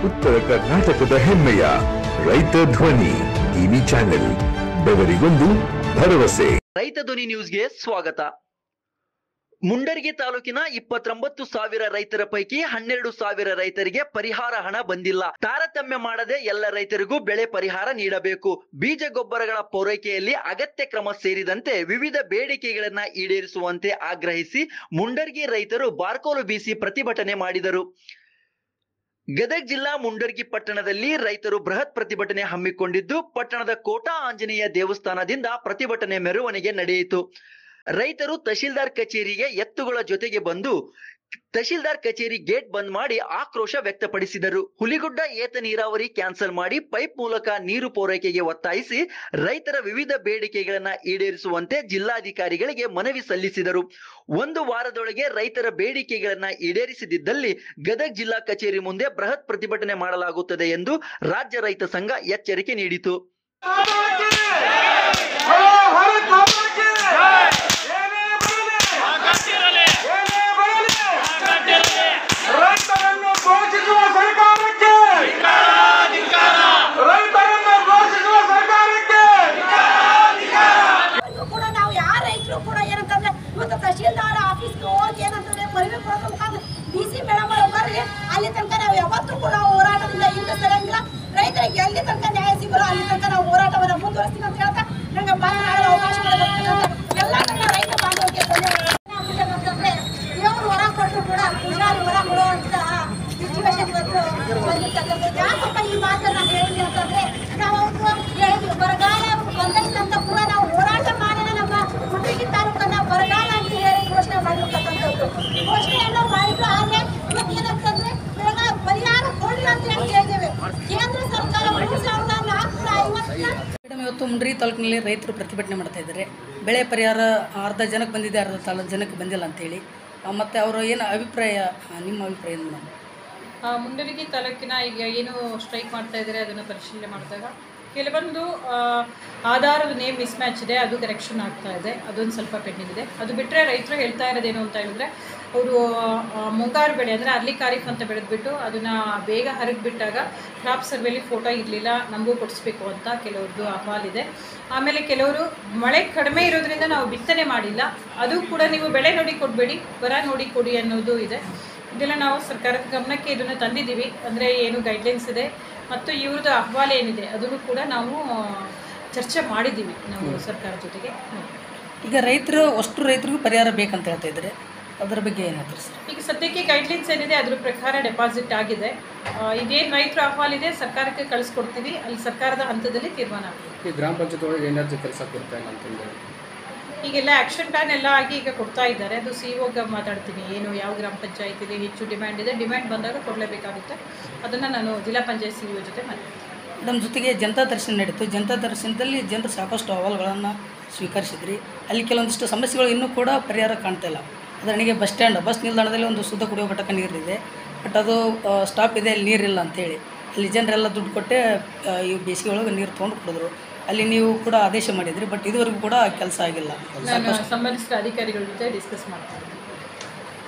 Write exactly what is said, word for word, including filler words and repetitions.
ಉತ್ತರ ಕರ್ನಾಟಕದ ಹೆಮ್ಮೆಯ ರೈತ ಧ್ವನಿ ಟಿವಿ ಚಾನೆಲ್, ಬೆವರಿಗೊಂದು ಭರವಸೆ. ರೈತ ಧ್ವನಿ ನ್ಯೂಸ್ಗೆ ಸ್ವಾಗತ. ಮುಂಡರ್ಗಿ ತಾಲೂಕಿನ ಇಪ್ಪತ್ತೊಂಬತ್ತು ಸಾವಿರ ರೈತರ ಪೈಕಿ ಹನ್ನೆರಡು ಸಾವಿರ ರೈತರಿಗೆ ಪರಿಹಾರ ಹಣ ಬಂದಿಲ್ಲ. ತಾರತಮ್ಯ ಮಾಡದೆ ಎಲ್ಲ ರೈತರಿಗೂ ಬೆಳೆ ಪರಿಹಾರ ನೀಡಬೇಕು. ಬೀಜ ಗೊಬ್ಬರಗಳ ಪೂರೈಕೆಯಲ್ಲಿ ಅಗತ್ಯ ಕ್ರಮ ಸೇರಿದಂತೆ ವಿವಿಧ ಬೇಡಿಕೆಗಳನ್ನ ಈಡೇರಿಸುವಂತೆ ಆಗ್ರಹಿಸಿ ಮುಂಡರ್ಗಿ ರೈತರು ಬಾರ್ಕೋಲು ಬೀಸಿ ಪ್ರತಿಭಟನೆ ಮಾಡಿದರು. ಗದಗ ಜಿಲ್ಲಾ ಮುಂಡರ್ಗಿ ಪಟ್ಟಣದಲ್ಲಿ ರೈತರು ಬೃಹತ್ ಪ್ರತಿಭಟನೆ ಹಮ್ಮಿಕೊಂಡಿದ್ದು, ಪಟ್ಟಣದ ಕೋಟಾ ಆಂಜನೇಯ ದೇವಸ್ಥಾನದಿಂದ ಪ್ರತಿಭಟನೆ ಮೆರವಣಿಗೆ ನಡೆಯಿತು. ರೈತರು ತಹಶೀಲ್ದಾರ್ ಕಚೇರಿಗೆ ಎತ್ತುಗಳ ಜೊತೆಗೆ ಬಂದು ತಹಶೀಲ್ದಾರ್ ಕಚೇರಿ ಗೇಟ್ ಬಂದ್ ಮಾಡಿ ಆಕ್ರೋಶ ವ್ಯಕ್ತಪಡಿಸಿದರು. ಹುಲಿಗುಡ್ಡ ಏತ ನೀರಾವರಿ ಕ್ಯಾನ್ಸಲ್ ಮಾಡಿ ಪೈಪ್ ಮೂಲಕ ನೀರು ಪೂರೈಕೆಗೆ ಒತ್ತಾಯಿಸಿ ರೈತರ ವಿವಿಧ ಬೇಡಿಕೆಗಳನ್ನ ಈಡೇರಿಸುವಂತೆ ಜಿಲ್ಲಾಧಿಕಾರಿಗಳಿಗೆ ಮನವಿ ಸಲ್ಲಿಸಿದರು. ಒಂದು ವಾರದೊಳಗೆ ರೈತರ ಬೇಡಿಕೆಗಳನ್ನ ಈಡೇರಿಸದಿದ್ದಲ್ಲಿ ಗದಗ ಜಿಲ್ಲಾ ಕಚೇರಿ ಮುಂದೆ ಬೃಹತ್ ಪ್ರತಿಭಟನೆ ಮಾಡಲಾಗುತ್ತದೆ ಎಂದು ರಾಜ್ಯ ರೈತ ಸಂಘ ಎಚ್ಚರಿಕೆ ನೀಡಿತು. ತಹಶೀಲ್ದಾರ್ ಆಫೀಸ್ಗೆ ಹೋಗಿ ಏನಂತಂದ್ರೆ ಮನವಿ ಕೊಡೋದ್ರ ಮುಖಾಂತರ ಡಿ ಸಿ ಮೇಡಮ್ ಅವರು ಬರ್ರಿ, ಅಲ್ಲಿ ತನಕ ನಾವು ಯಾವತ್ತೂ ಕೂಡ ಹೋರಾಟದಿಂದ ಹಿಂದೆ ಸರಿಯಂಗಿಲ್ಲ. ರೈತರಿಗೆ ಎಲ್ಲಿ ತನಕ ನ್ಯಾಯ ಸಿಗಲ್ಲ ಅಲ್ಲಿ ತನಕ ನಾವು ಹೋರಾಟವನ್ನು ಮುಂದುವರಿಸ್ತೀವಿ ಅಂತ ಹೇಳ್ತಾ ನಂಗೆ ಮಾತನಾಡಲು ಅವಕಾಶ ಮಾಡಿರ್ತಕ್ಕಂಥ ಎಲ್ಲ ನನ್ನ ರೈತ ಬಾಂಧವರಿಗೆ ಧನ್ಯವಾದ. ದೇವರು ಹೊರ ಕೊಟ್ಟರು ಕೂಡ ಪೂಜಾರಿ ಹೊರ ಕೊಡುವಂತ ಸಿಚುವೇಶನ್ ಇವತ್ತು ಬಂದಿರ್ತಕ್ಕಂಥ. ಯಾಕಪ್ಪ ಈ ಮಾತನ್ನ ಹೇಳಿದ್ವಿ ಅಂತಂದ್ರೆ, ನಾವು ಅವತ್ತು ಹೇಳಿದ್ವಿ ಬರಗಾಲ ಬಂದೈತಂತ ಕೂಡ ನಾವು ಹೋರಾಟ ಮಾಡಿದ ನಮ್ಮ ಮುಂಡರ್ಗಿ ತಾಲೂಕನ್ನ ಬರಗಾಲ ಅಂತ ಹೇಳಿ ಘೋಷಣೆ ಮಾಡಿರ್ತಕ್ಕಂಥದ್ದು. ಘೋಷಣೆಯನ್ನು ಮಾಡಿದ್ರು. ಆದ್ರೆ ಇವತ್ತೇನಂತಂದ್ರೆ ಬೆಳಗಾವಿ ಪರಿಹಾರ ಕೊಡಲಿಲ್ಲ ಅಂತ ಹೇಳಿ ಹೇಳಿದ್ದೇವೆ. ಕೇಂದ್ರ ಸರ್ಕಾರ ಮೂರು ಸಾವಿರದ ನಾಲ್ಕುನೂರ ಐವತ್ತು ಇವತ್ತು ಮುಂಡರ್ಗಿ ತಾಲೂಕಿನಲ್ಲಿ ರೈತರು ಪ್ರತಿಭಟನೆ ಮಾಡ್ತಾ ಇದ್ದಾರೆ. ಬೆಳೆ ಪರಿಹಾರ ಅರ್ಧ ಜನಕ್ಕೆ ಬಂದಿದೆ, ಅರ್ಧ ತಾಲೂಕು ಜನಕ್ಕೆ ಬಂದಿಲ್ಲ ಅಂತೇಳಿ. ಮತ್ತು ಅವರು ಏನು ಅಭಿಪ್ರಾಯ, ನಿಮ್ಮ ಅಭಿಪ್ರಾಯ ಏನು? ಮುಂಡರ್ಗಿ ತಾಲೂಕಿನ ಈಗ ಏನು ಸ್ಟ್ರೈಕ್ ಮಾಡ್ತಾ ಇದ್ದಾರೆ ಅದನ್ನು ಪರಿಶೀಲನೆ ಮಾಡಿದಾಗ ಕೆಲವೊಂದು ಆಧಾರದ ನೇಮ್ ಮಿಸ್ ಮ್ಯಾಚ್ ಇದೆ, ಅದು ಕರೆಕ್ಷನ್ ಆಗ್ತಾ ಇದೆ, ಅದೊಂದು ಸ್ವಲ್ಪ ಪೆಂಡಿಂಗ್ ಇದೆ. ಅದು ಬಿಟ್ಟರೆ ರೈತರು ಹೇಳ್ತಾ ಇರೋದೇನು ಅಂತ ಹೇಳಿದ್ರೆ, ಅವರು ಮುಂಗಾರು ಬೆಳೆ ಅಂದರೆ ಅರ್ಲಿ ಖಾರಿಫ್ ಅಂತ ಬೆಳೆದ್ಬಿಟ್ಟು ಅದನ್ನು ಬೇಗ ಹರಗಿಬಿಟ್ಟಾಗ ಕ್ರಾಪ್ ಸರ್ವೇಲಿ ಫೋಟೋ ಇರಲಿಲ್ಲ, ನಮಗೂ ಕೊಡಿಸ್ಬೇಕು ಅಂತ ಕೆಲವ್ರದ್ದು ಅಹವಾಲಿದೆ. ಆಮೇಲೆ ಕೆಲವರು ಮಳೆ ಕಡಿಮೆ ಇರೋದ್ರಿಂದ ನಾವು ಬಿತ್ತನೆ ಮಾಡಿಲ್ಲ, ಅದು ಕೂಡ ನೀವು ಬೆಳೆ ನೋಡಿ ಕೊಡಬೇಡಿ, ಬರ ನೋಡಿ ಕೊಡಿ ಅನ್ನೋದು ಇದೆ. ಇದೆಲ್ಲ ನಾವು ಸರ್ಕಾರದ ಗಮನಕ್ಕೆ ಇದನ್ನು ತಂದಿದ್ದೀವಿ. ಅಂದರೆ ಏನು ಗೈಡ್ಲೈನ್ಸ್ ಇದೆ ಮತ್ತು ಇವ್ರದ್ದು ಅಹವಾಲು ಏನಿದೆ ಅದನ್ನು ಕೂಡ ನಾವು ಚರ್ಚೆ ಮಾಡಿದ್ದೀವಿ ನಾವು ಸರ್ಕಾರದ ಜೊತೆಗೆ. ಈಗ ರೈತರು ಅಷ್ಟು ರೈತರಿಗೂ ಪರಿಹಾರ ಬೇಕಂತ ಹೇಳ್ತಾ ಇದ್ದಾರೆ, ಅದರ ಬಗ್ಗೆ ಏನಾದರೂ ಸರ್? ಈಗ ಸದ್ಯಕ್ಕೆ ಗೈಡ್ಲೈನ್ಸ್ ಏನಿದೆ ಅದ್ರ ಪ್ರಕಾರ ಡೆಪಾಸಿಟ್ ಆಗಿದೆ. ಇದೇನು ರೈತರ ಅಹವಾಲಿದೆ ಸರ್ಕಾರಕ್ಕೆ ಕಳಿಸ್ಕೊಡ್ತೀವಿ, ಅಲ್ಲಿ ಸರ್ಕಾರದ ಹಂತದಲ್ಲಿ ತೀರ್ಮಾನ ಆಗಿದೆ. ಈ ಗ್ರಾಮ ಪಂಚಾಯತ್ ಒಳಗೆ ಏನಾದರೂ ಕೆಲಸ ಕೊಡ್ತಾ ಇಲ್ಲ ಅಂತಂದರೆ ಈಗೆಲ್ಲ ಆ್ಯಕ್ಷನ್ ಪ್ಲಾನ್ ಎಲ್ಲ ಆಗಿ ಈಗ ಕೊಡ್ತಾ ಇದ್ದಾರೆ. ಅದು ಸಿ ಒಗೆ ಮಾತಾಡ್ತೀನಿ, ಏನು ಯಾವ ಗ್ರಾಮ ಪಂಚಾಯತಿಗೆ ಹೆಚ್ಚು ಡಿಮ್ಯಾಂಡ್ ಇದೆ, ಡಿಮ್ಯಾಂಡ್ ಬಂದಾಗ ಕೊಡಲೇಬೇಕಾಗುತ್ತೆ. ಅದನ್ನು ನಾನು ಜಿಲ್ಲಾ ಪಂಚಾಯತ್ ಸಿ ಒ ಜೊತೆ ಮಾತಾಡ್ತೀನಿ. ನಮ್ಮ ಜೊತೆಗೆ ಜನತಾ ದರ್ಶನ ನಡೀತು. ಜನತಾ ದರ್ಶನದಲ್ಲಿ ಜನರು ಸಾಕಷ್ಟು ಅಹವಾಲುಗಳನ್ನು ಸ್ವೀಕರಿಸಿದ್ರಿ. ಅಲ್ಲಿ ಕೆಲವೊಂದಿಷ್ಟು ಸಮಸ್ಯೆಗಳು ಇನ್ನೂ ಕೂಡ ಪರಿಹಾರ ಕಾಣ್ತಾ ಇಲ್ಲ. ಉದಾಹರಣೆಗೆ ಬಸ್ ಸ್ಟ್ಯಾಂಡ್, ಬಸ್ ನಿಲ್ದಾಣದಲ್ಲಿ ಒಂದು ಶುದ್ಧ ಕುಡಿಯುವ ಘಟಕ ನೀರಿದೆ, ಬಟ್ ಅದು ಸ್ಟಾಪ್ ಇದೆ, ಅಲ್ಲಿ ನೀರಿಲ್ಲ ಅಂತೇಳಿ ಅಲ್ಲಿ ಜನರೆಲ್ಲ ದುಡ್ಡು ಕೊಟ್ಟೆ ಈ ಬೇಸಿಗೆ ಒಳಗೆ ನೀರು ತೊಗೊಂಡು ಕುಡಿದ್ರು. ಅಲ್ಲಿ ನೀವು ಕೂಡ ಆದೇಶ ಮಾಡಿದ್ರಿ, ಬಟ್ ಇದುವರೆಗೂ ಕೂಡ ಕೆಲಸ ಆಗಿಲ್ಲ. ನಾನು ಸಂಬಂಧಿಸಿದ ಅಧಿಕಾರಿಗಳ ಜೊತೆ ಡಿಸ್ಕಸ್ ಮಾಡ್ತೀನಿ.